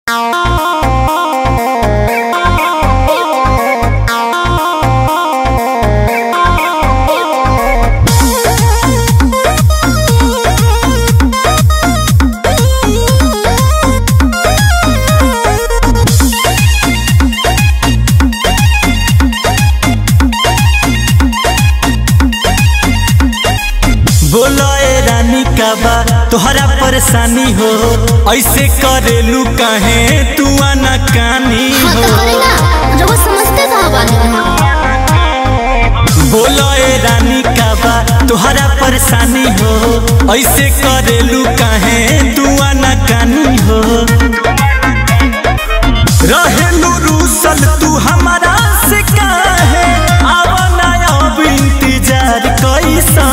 तोहरा परेशानी हो ऐसे करेलू काहे तू अनकानी हो बोलो ए रानी का बा तोहरा परेशानी हो ऐसे करेलू काहे तू अनकानी हो रहेलू रूसल तू हमारा से काहे आवना अब इंतजार कैसा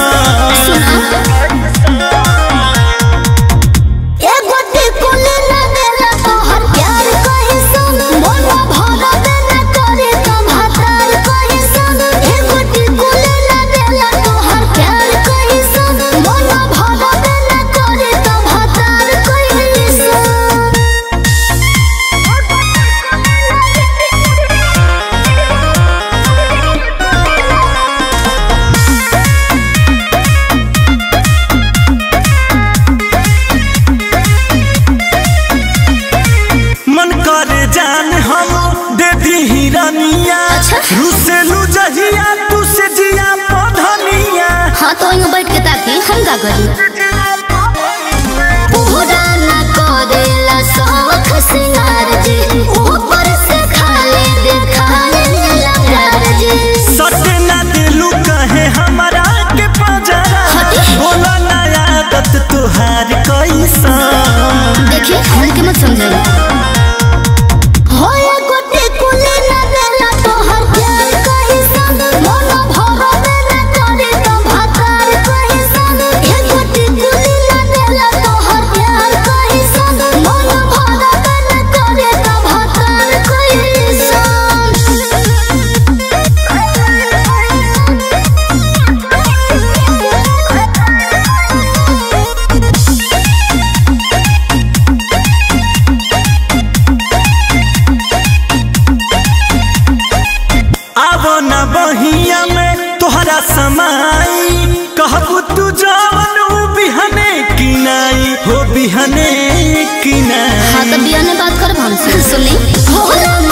रुसेलू जहिया तू से जिया पधनिया। हाँ तो यूं बैठ के ताकि हम का करी पूरा ना करेला शौक सिंगार जी ऊपर से खाली दिखाने लगा जी सटे ना दिलू कहे हमारा के पजरा बोला ना आदत तुहार कैसा देखिए हल्के मत समझाइए बहिया में तोहरा समाई कहबू तू जवन बिहने किनाई हो बिहने किनाई। हाँ तो बिहने बात कर हमसे सुनी